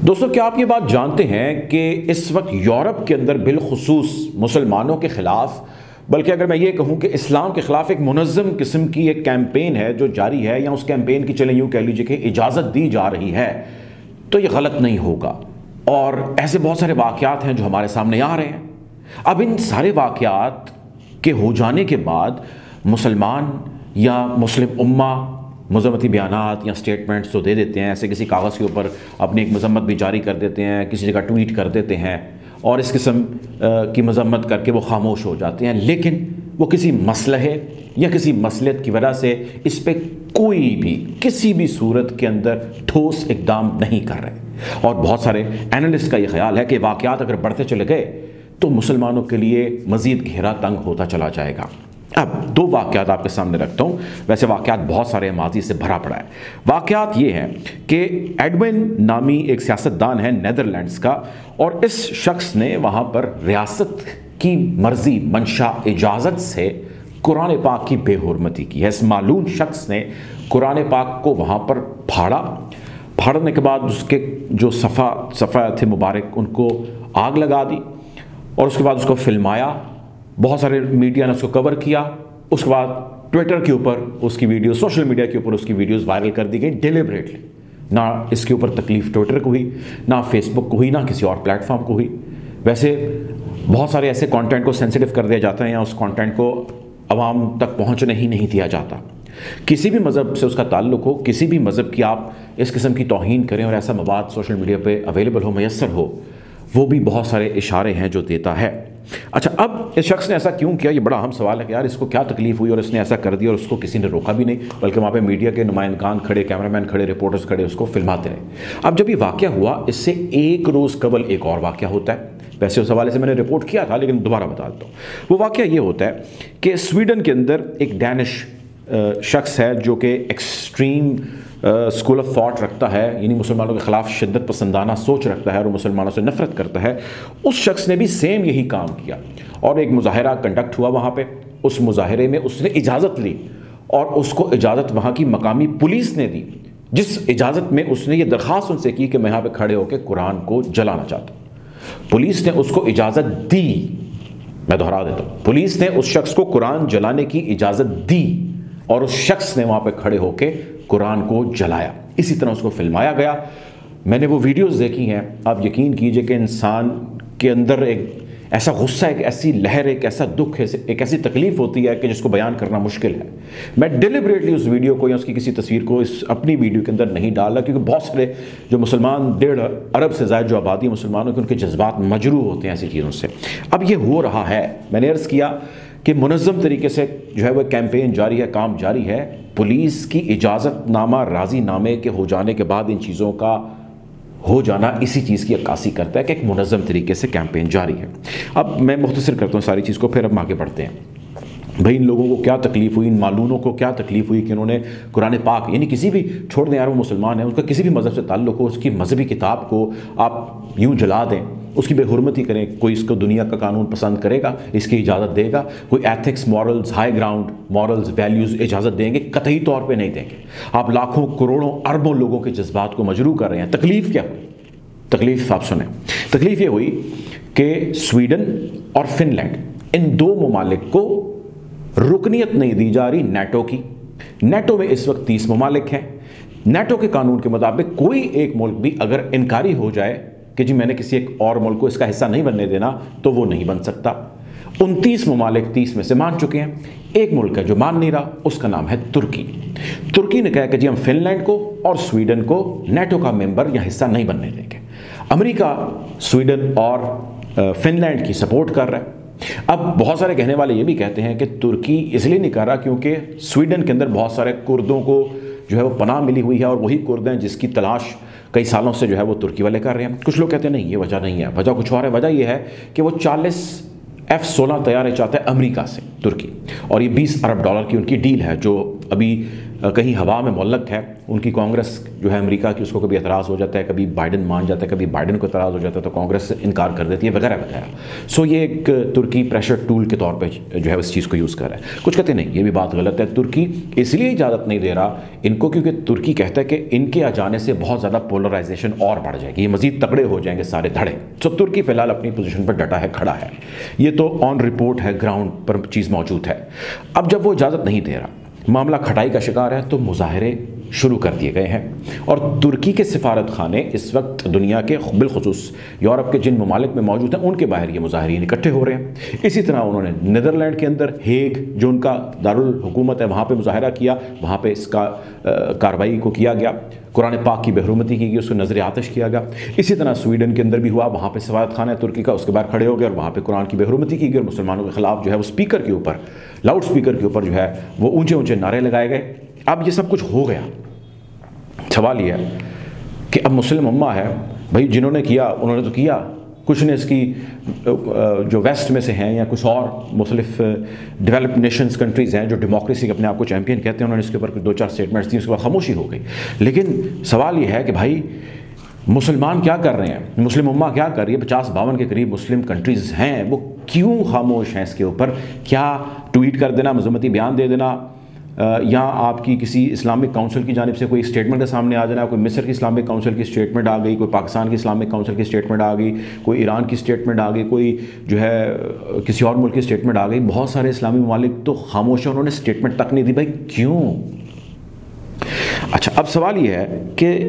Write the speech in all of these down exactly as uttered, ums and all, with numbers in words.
दोस्तों, क्या आप ये बात जानते हैं कि इस वक्त यूरोप के अंदर बिलखुसूस मुसलमानों के ख़िलाफ़, बल्कि अगर मैं ये कहूँ कि इस्लाम के ख़िलाफ़ एक मुनज़्ज़म किस्म की एक कैंपेन है जो जारी है, या उस कैंपेन की चलें यूँ कह लीजिए कि इजाज़त दी जा रही है, तो ये गलत नहीं होगा। और ऐसे बहुत सारे वाक़यात हैं जो हमारे सामने आ रहे हैं। अब इन सारे वाक़यात के हो जाने के बाद मुसलमान या मुस्लिम उम्मा मज़म्मती बयानात या स्टेटमेंट्स तो दे देते हैं, ऐसे किसी कागज़ के ऊपर अपनी एक मज़म्मत भी जारी कर देते हैं, किसी जगह ट्वीट कर देते हैं और इस किस्म की मज़म्मत करके वो खामोश हो जाते हैं। लेकिन वो किसी मसलहे या किसी मसलहत की वजह से इस पर कोई भी किसी भी सूरत के अंदर ठोस इक़दाम नहीं कर रहे। और बहुत सारे एनालिस्ट का ये ख्याल है कि वाक़यात अगर बढ़ते चले गए तो मुसलमानों के लिए मज़ीद घेरा तंग होता चला जाएगा। अब दो वाक़यात आपके सामने रखता हूँ। वैसे वाक़यात बहुत सारे माजी से भरा पड़ा है। वाक़यात ये हैं कि एडविन नामी एक सियासतदान है नेदरलैंड्स का, और इस शख्स ने वहाँ पर रियासत की मर्ज़ी मंशा इजाज़त से कुरान पाक की बेहुरमती की है। इस मालूम शख्स ने कुरान पाक को वहाँ पर फाड़ा। फाड़ने के बाद उसके जो सफ़ा सफ़ा थे मुबारक, उनको आग लगा दी और उसके बाद उसको फिल्माया। बहुत सारे मीडिया ने उसको कवर किया। उसके बाद ट्विटर के ऊपर उसकी वीडियो, सोशल मीडिया के ऊपर उसकी वीडियोस वायरल कर दी गई डिलिबरेटली। ना इसके ऊपर तकलीफ़ ट्विटर को हुई, ना फेसबुक को हुई, ना किसी और प्लेटफॉर्म को हुई। वैसे बहुत सारे ऐसे कंटेंट को सेंसिटिव कर दिया जाता है या उस कंटेंट को आवाम तक पहुंचने ही नहीं दिया जाता। किसी भी मज़हब से उसका ताल्लुक़ हो, किसी भी मज़हब की आप इस किस्म की तौहीन करें और ऐसा मवाद सोशल मीडिया पे अवेलेबल हो, मैसर हो, वो भी बहुत सारे इशारे हैं जो देता है। अच्छा, अब इस शख्स ने ऐसा क्यों किया, ये बड़ा अहम सवाल है कि यार इसको क्या तकलीफ़ हुई और इसने ऐसा कर दिया और उसको किसी ने रोका भी नहीं, बल्कि वहाँ पे मीडिया के नुमाइंदगान खड़े, कैमरामैन खड़े, रिपोर्टर्स खड़े, उसको फिल्माते रहे। अब जब ये वाक़या हुआ, इससे एक रोज़ कबल एक और वाक़या होता है। वैसे उस हवाले से मैंने रिपोर्ट किया था, लेकिन दोबारा बता देता हूँ। वो वाक़या ये होता है कि स्वीडन के अंदर एक डैनिश शख्स है जो कि एक्सट्रीम स्कूल ऑफ थॉट रखता है, यानी मुसलमानों के ख़िलाफ़ शिद्दत पसंदाना सोच रखता है और मुसलमानों से नफ़रत करता है। उस शख्स ने भी सेम यही काम किया और एक मुज़ाहरा कंडक्ट हुआ वहाँ पे। उस मुज़ाहरे में उसने इजाज़त ली और उसको इजाज़त वहाँ की मकामी पुलिस ने दी, जिस इजाज़त में उसने ये दरख्वास्त उनसे की कि मैं यहाँ पर खड़े होकर कुरान को जलाना चाहता हूँ। पुलिस ने उसको इजाज़त दी। मैं दोहरा देता हूँ, पुलिस ने उस शख्स को कुरान जलाने की इजाज़त दी और उस शख्स ने वहाँ पे खड़े होकर कुरान को जलाया। इसी तरह उसको फिल्माया गया। मैंने वो वीडियोस देखी हैं। आप यकीन कीजिए कि इंसान के अंदर एक ऐसा गुस्सा, एक ऐसी लहर, एक ऐसा दुख है, एक ऐसी तकलीफ़ होती है कि जिसको बयान करना मुश्किल है। मैं डिलिबरेटली उस वीडियो को या उसकी किसी तस्वीर को इस अपनी वीडियो के अंदर नहीं डाला, क्योंकि बहुत सारे जो मुसलमान, डेढ़ अरब से ज़्यादा जो आबादी मुसलमानों के, उनके जज्बात मजरूह होते हैं ऐसी चीज़ों से। अब ये हो रहा है। मैंने अर्ज़ किया कि मुनज़्ज़म तरीके से जो है वो कैंपेन जारी है, काम जारी है। पुलिस की इजाज़तनामा, राज़ी नामे के हो जाने के बाद इन चीज़ों का हो जाना इसी चीज़ की अक्कासी करता है कि एक मुनज़्ज़म तरीके से कैंपेन जारी है। अब मैं मुख्तसर करता हूँ सारी चीज़ को, फिर अब आगे बढ़ते हैं। भाई, इन लोगों को क्या तकलीफ़ हुई, इन मालूनों को क्या तकलीफ़ हुई कि उन्होंने कुरान पाक, यानी किसी भी, छोड़ दें यार वो मुसलमान है, उसका किसी भी मज़हब से ताल्लुक़ हो, उसकी मजहबी किताब को आप यूँ जला दें, उसकी बेहुरमती करें। कोई इसको दुनिया का कानून पसंद करेगा, इसकी इजाज़त देगा? कोई ethics, morals, high ground morals, values इजाज़त देंगे? कतई तौर पे नहीं देंगे। आप लाखों, करोड़ों, अरबों लोगों के जज्बात को मजरूह कर रहे हैं। तकलीफ़ क्या हुई? तकलीफ़ आप सुने। तकलीफ़ ये हुई कि स्वीडन और फिनलैंड, इन दो ममालिक को रुकनीत नहीं दी जा रही नेटो की। नेटो में इस वक्त तीस ममालिक हैं। नेटो के कानून के मुताबिक कोई एक मुल्क भी अगर इनकारी हो जाए कि जी मैंने किसी एक और मुल्क को इसका हिस्सा नहीं बनने देना, तो वो नहीं बन सकता। उनतीस ममालिक तीस में से मान चुके हैं। एक मुल्क है जो मान नहीं रहा, उसका नाम है तुर्की। तुर्की ने कहा कि जी हम फिनलैंड को और स्वीडन को नेटो का मेंबर या हिस्सा नहीं बनने देंगे। अमेरिका स्वीडन और फिनलैंड की सपोर्ट कर रहा है। अब बहुत सारे कहने वाले ये भी कहते हैं कि तुर्की इसलिए नहीं कर रहा क्योंकि स्वीडन के अंदर बहुत सारे कुर्दों को जो है वो पनाह मिली हुई है और वही कुर्द हैं जिसकी तलाश कई सालों से जो है वो तुर्की वाले कर रहे हैं। कुछ लोग कहते हैं नहीं, ये वजह नहीं है, वजह कुछ और है। वजह यह है कि वो चालीस एफ सोलह तैयार चाहता है अमेरिका से तुर्की, और ये बीस अरब डॉलर की उनकी डील है जो अभी कहीं हवा में मुअल्लक है। उनकी कांग्रेस जो है अमेरिका की, उसको कभी एतराज़ हो जाता है, कभी बाइडन मान जाता है, कभी बाइडन को एतराज़ हो जाता है तो कांग्रेस इनकार कर देती है वगैरह वगैरह। सो ये एक तुर्की प्रेशर टूल के तौर पे जो है इस चीज़ को यूज़ कर रहा है। कुछ कहते नहीं, ये भी बात गलत है। तुर्की इसलिए इजाज़त नहीं दे रहा इनको क्योंकि तुर्की कहता है कि इनके आ जाने से बहुत ज़्यादा पोलराइजेशन और बढ़ जाएगी, ये मज़ीद तगड़े हो जाएंगे सारे धड़े। सो तुर्की फ़िलहाल अपनी पोजीशन पर डटा है, खड़ा है। ये तो ऑन रिपोर्ट है, ग्राउंड पर चीज़ मौजूद है। अब जब वो इजाज़त नहीं दे रहा, मामला खटाई का शिकार है, तो मुजाहरे शुरू कर दिए गए हैं। और तुर्की के सिफारत खाने इस वक्त दुनिया के बिलखुसूस यूरोप के जिन ममालिक में मौजूद हैं उनके बाहर ये मुजाहिरीन इकट्ठे हो रहे हैं। इसी तरह उन्होंने नीदरलैंड के अंदर हेग जो उनका दारुल हुकूमत है वहाँ पे मुजाहरा किया, वहाँ पे इसका कार्रवाई को किया गया, कुरान पाक की बेहरुमती की गई, उसको नजर आतिश किया गया। इसी तरह स्वीडन के अंदर भी हुआ, वहाँ पे सफारत खाना है तुर्की का, उसके बाहर खड़े हो गए और वहाँ पे कुरान की बेहरुमती की गई और मुसलमानों के खिलाफ जो है वो स्पीकर के ऊपर, लाउड स्पीकर के ऊपर जो है वो ऊंचे ऊंचे नारे लगाए गए। अब ये सब कुछ हो गया, सवाल यह है कि अब मुस्लिम उम्मा है भाई, जिन्होंने किया उन्होंने तो किया, कुछ ने इसकी जो वेस्ट में से हैं या कुछ और मुख्तलिफ डेवलप्ड नेशंस कंट्रीज़ हैं जो डेमोक्रेसी के अपने आप को चैम्पियन कहते हैं, उन्होंने इसके ऊपर दो चार स्टेटमेंट्स दी, उसके बाद खामोशी हो गई। लेकिन सवाल ये है कि भाई मुसलमान क्या कर रहे हैं, मुस्लिम उम्मा क्या कर रही है? पचास बावन के करीब मुस्लिम कंट्रीज़ हैं, वो क्यों खामोश हैं इसके ऊपर? क्या ट्वीट कर देना, मजम्मती बयान दे देना, या आपकी किसी इस्लामिक काउंसिल की जानिब से कोई स्टेटमेंट के सामने आ जाना, कोई मिस्र की इस्लामिक काउंसिल की स्टेटमेंट आ गई, कोई पाकिस्तान की इस्लामिक काउंसिल की स्टेटमेंट आ गई, कोई ईरान की स्टेटमेंट आ गई, कोई जो है किसी और मुल्क की स्टेटमेंट आ गई। बहुत सारे इस्लामी ममालिक तो खामोश हैं, उन्होंने स्टेटमेंट तक नहीं दी। भाई क्यों? अच्छा, अब सवाल ये है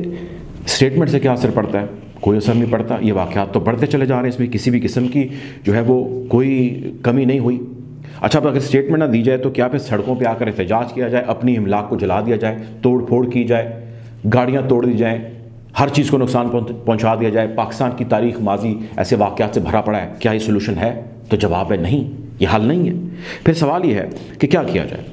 कि स्टेटमेंट से क्या असर पड़ता है? कोई असर नहीं पड़ता। ये वाक़यात तो बढ़ते चले जा रहे हैं, इसमें किसी भी किस्म की जो है वो कोई कमी नहीं हुई। अच्छा, अब अगर स्टेटमेंट ना दी जाए तो क्या फिर सड़कों पे आकर एहतजाज किया जाए, अपनी इमलाक को जला दिया जाए, तोड़ फोड़ की जाए, गाड़ियाँ तोड़ दी जाएँ, हर चीज़ को नुकसान पहुँचा दिया जाए? पाकिस्तान की तारीख माजी ऐसे वाक़यात से भरा पड़ा है। क्या ये सोल्यूशन है? तो जवाब है नहीं, ये हल नहीं है। फिर सवाल ये है कि क्या किया जाए,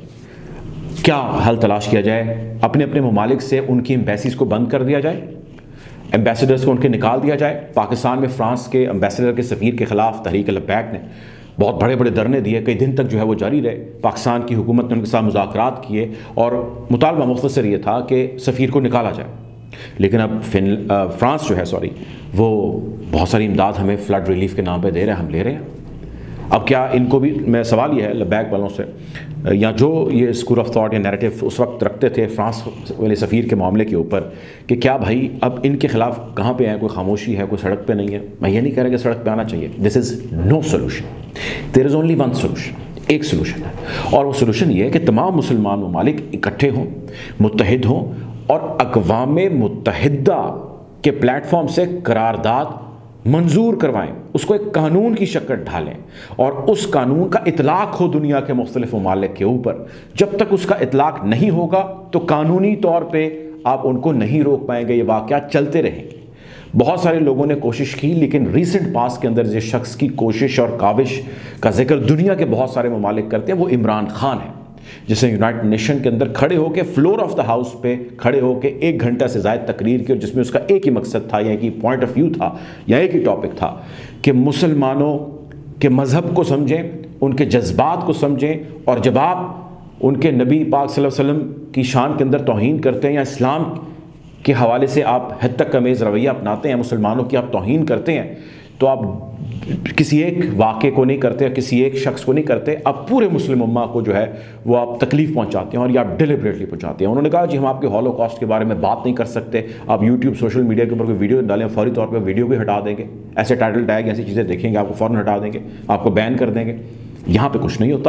क्या हल तलाश किया जाए? अपने अपने ममालिक से उनकी एम्बेसीज़ को बंद कर दिया जाए, एम्बेसडर्स को उनके निकाल दिया जाए। पाकिस्तान में फ्रांस के एम्बेसडर के सफ़ीर के ख़िलाफ़ तहरीक लब्बैक ने बहुत बड़े बड़े धरने दिए, कई दिन तक जो है वो जारी रहे। पाकिस्तान की हुकूमत ने उनके साथ मुज़ाकरात किए और मुतालबा मुख्तसर ये था कि सफ़ीर को निकाला जाए। लेकिन अब फिन फ्रांस जो है सॉरी वो बहुत सारी इमदाद हमें फ़्लड रिलीफ के नाम पे दे रहे हैं, हम ले रहे हैं। अब क्या इनको भी, मैं सवाल ये है लब्बैक वालों से, या जो ये स्कूल ऑफ थॉट या नैरेटिव उस वक्त रखते थे फ्रांस वाले सफ़ीर के मामले के ऊपर कि क्या भाई अब इनके ख़िलाफ़ कहाँ पे है? कोई खामोशी है, कोई सड़क पे नहीं है। मैं ये नहीं कह रहा कि सड़क पे आना चाहिए, this is no solution, there is only one solution, एक सोल्यूशन है, और वो सोल्यूशन ये है कि तमाम मुसलमान ममालिक इकट्ठे हों, मुत्तहिद हों और अक़वाम मुत्तहिदा के प्लेटफॉर्म से करारदाद मंजूर करवाएं, उसको एक कानून की शक्ल ढालें और उस कानून का इतलाक़ हो दुनिया के मुख्तलिफ ममालिक के ऊपर। जब तक उसका इतलाक़ नहीं होगा तो कानूनी तौर पे आप उनको नहीं रोक पाएंगे, ये वाक़यात चलते रहेंगे। बहुत सारे लोगों ने कोशिश की, लेकिन रीसेंट पास के अंदर जिस शख्स की कोशिश और काविश का जिक्र दुनिया के बहुत सारे ममालिक करते हैं वो इमरान खान है, जिसने यूनाइटेड नेशन के अंदर खड़े होकर फ्लोर ऑफ द हाउस पे खड़े होकर एक घंटा से ज़ायद तकरीर की, और जिसमें उसका एक ही मकसद था या एक ही पॉइंट ऑफ व्यू था या एक ही टॉपिक था कि मुसलमानों के मज़हब को समझें, उनके जज्बात को समझें, और जब आप उनके नबी पाक सल्लल्लाहु अलैहि वसल्लम की शान के अंदर तौहीन करते हैं या इस्लाम के हवाले से आप हद तक कमेज़ रवैया अपनाते हैं, मुसलमानों की आप तौहीन करते हैं, तो आप किसी एक वाक़े को नहीं करते, किसी एक शख्स को नहीं करते, आप पूरे मुस्लिम उम्मा को जो है वो आप तकलीफ़ पहुंचाते हैं और ये आप डिलिबरेटली पहुंचाते हैं। उन्होंने कहा जी हम आपके हॉलोकॉस्ट के बारे में बात नहीं कर सकते, आप यूट्यूब सोशल मीडिया के ऊपर कोई वीडियो डालें, फौरी तौर पर वीडियो भी हटा देंगे, ऐसे टाइटल टैग ऐसी चीज़ें देखेंगे आपको फ़ौरन हटा देंगे, आपको बैन कर देंगे। यहाँ पर कुछ नहीं होता।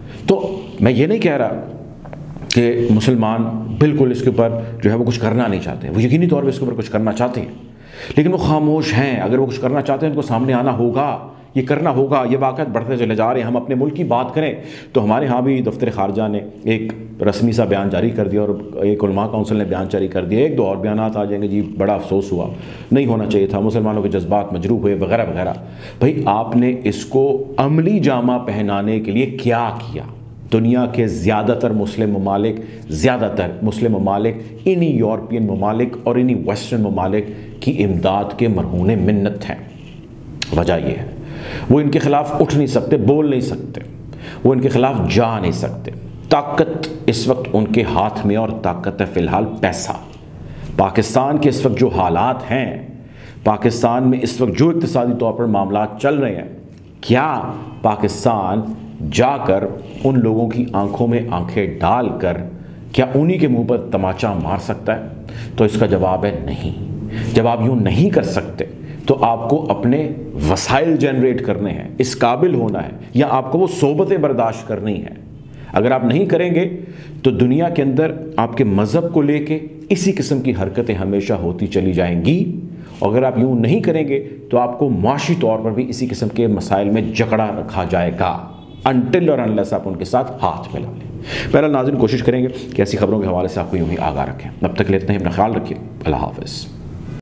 तो मैं ये नहीं कह रहा कि मुसलमान बिल्कुल इसके ऊपर जो है वो कुछ करना नहीं चाहते, वो यकीनी तौर पर इसके ऊपर कुछ करना चाहते हैं, लेकिन वो खामोश हैं। अगर वो कुछ करना चाहते हैं उनको सामने आना होगा, ये करना होगा। ये वाक़यात बढ़ते चले जा रहे हैं। हम अपने मुल्क की बात करें तो हमारे यहाँ भी दफ्तर ख़ारजा ने एक रस्मी सा बयान जारी कर दिया और एक उलमा काउंसिल ने बयान जारी कर दिया। एक दो और बयान आ जाएंगे, जी बड़ा अफसोस हुआ, नहीं होना चाहिए था, मुसलमानों के जज्बात मजरूह हुए वगैरह वगैरह। भाई आपने इसको अमली जामा पहनाने के लिए क्या किया? दुनिया के ज़्यादातर मुस्लिम ममालिक ज़्यादातर मुस्लिम ममालिक इन्हीं यूरोपियन ममालिक और इन्हीं वेस्टर्न ममालिक की इमदाद के मरहून मिन्नत हैं। वजह यह है वो इनके ख़िलाफ़ उठ नहीं सकते, बोल नहीं सकते, वो इनके ख़िलाफ़ जा नहीं सकते। ताकत इस वक्त उनके हाथ में, और ताकत है फ़िलहाल पैसा। पाकिस्तान के इस वक्त जो हालात हैं, पाकिस्तान में इस वक्त जो इक़्तिसादी तौर पर मामला चल रहे हैं, क्या पाकिस्तान जाकर उन लोगों की आंखों में आंखें डालकर क्या उन्हीं के मुंह पर तमाचा मार सकता है? तो इसका जवाब है नहीं। जब आप यूँ नहीं कर सकते तो आपको अपने वसाइल जनरेट करने हैं, इस काबिल होना है, या आपको वो सोबतें बर्दाश्त करनी है। अगर आप नहीं करेंगे तो दुनिया के अंदर आपके मज़हब को लेके इसी किस्म की हरकतें हमेशा होती चली जाएंगी। और अगर आप यूँ नहीं करेंगे तो आपको मुआशी तौर पर भी इसी किस्म के मसाइल में जकड़ा रखा जाएगा, अनटिल और अनलेस आप उनके साथ हाथ मिला लें। बहरहाल नाज़रीन, कोशिश करेंगे कि ऐसी खबरों के हवाले से आपको यूँ ही आगाह रखें। तब तक लेते हैं, अपना ख्याल रखिए। अल्लाह हाफ़िज़।